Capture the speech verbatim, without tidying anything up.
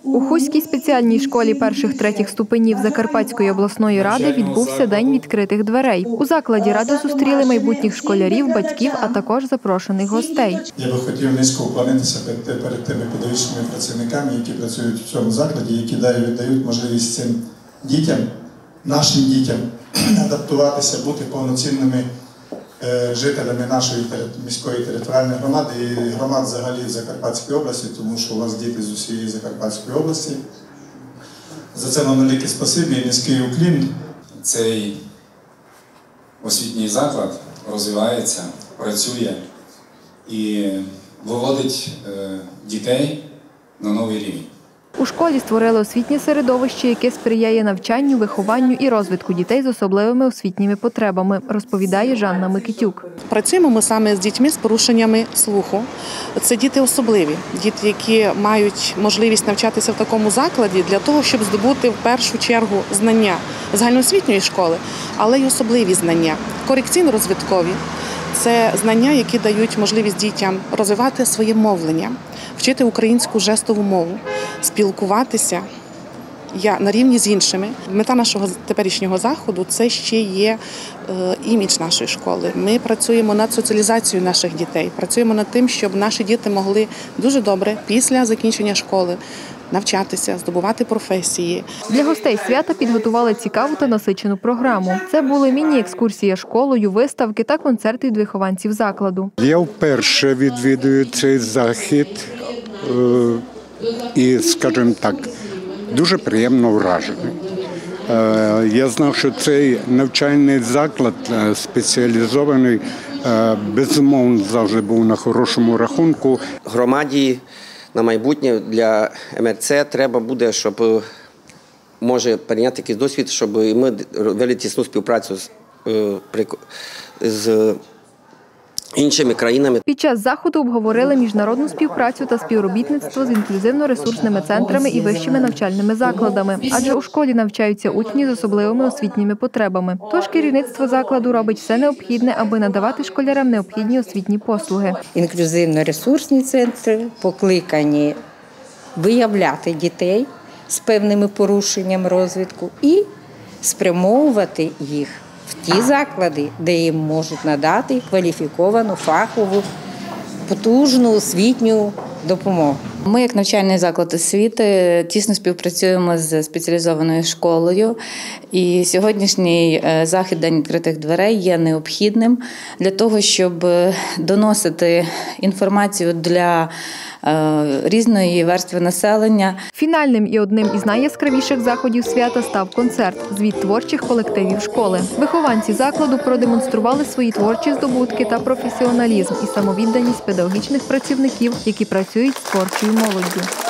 У Хуській спеціальній школі перших-третіх ступенів Закарпатської обласної ради відбувся День відкритих дверей. У закладі раду зустріли майбутніх школярів, батьків, а також запрошених гостей. Я би хотів низько уклонитися перед, перед тими педагогічними працівниками, які працюють в цьому закладі, які дають можливість цим дітям, нашим дітям, адаптуватися, бути повноцінними жителями нашої міської територіальної громади і громад взагалі в Закарпатській області, тому що у вас діти з усієї Закарпатської області. За це вам велике спасибі і низький уклін. Цей освітній заклад розвивається, працює і виводить дітей на новий рівень. У школі створили освітнє середовище, яке сприяє навчанню, вихованню і розвитку дітей з особливими освітніми потребами, розповідає Жанна Микитюк. Працюємо ми саме з дітьми з порушеннями слуху. Це діти особливі, діти, які мають можливість навчатися в такому закладі для того, щоб здобути в першу чергу знання загальноосвітньої школи, але й особливі знання, корекційно-розвиткові. Це знання, які дають можливість дітям розвивати своє мовлення, вчити українську жестову мову, спілкуватися на рівні з іншими. Мета нашого теперішнього заходу – це ще є імідж нашої школи. Ми працюємо над соціалізацією наших дітей, працюємо над тим, щоб наші діти могли дуже добре після закінчення школи навчатися, здобувати професії. Для гостей свята підготували цікаву та насичену програму. Це були міні-екскурсія школою, виставки та концерти від вихованців закладу. Я вперше відвідую цей захід і, скажімо так, дуже приємно вражений. Я знав, що цей навчальний заклад спеціалізований, безумовно, завжди був на хорошому рахунку. Громаді на майбутнє для ем ер це треба буде, щоб може прийняти якийсь досвід, щоб ми вели тісну співпрацю з, з іншими країнами. Під час заходу обговорили міжнародну співпрацю та співробітництво з інклюзивно-ресурсними центрами і вищими навчальними закладами, адже у школі навчаються учні з особливими освітніми потребами. Тож керівництво закладу робить все необхідне, аби надавати школярам необхідні освітні послуги. Інклюзивно-ресурсні центри покликані виявляти дітей з певними порушеннями розвитку і спрямовувати їх в ті заклади, де їм можуть надати кваліфіковану, фахову, потужну освітню допомогу. Ми, як навчальний заклад освіти, тісно співпрацюємо з спеціалізованою школою. І сьогоднішній захід «День відкритих дверей» є необхідним для того, щоб доносити інформацію для різної верстви населення. Фінальним і одним із найяскравіших заходів свята став концерт – звіт творчих колективів школи. Вихованці закладу продемонстрували свої творчі здобутки та професіоналізм і самовідданість педагогічних працівників, які працюють з творчою молоддю.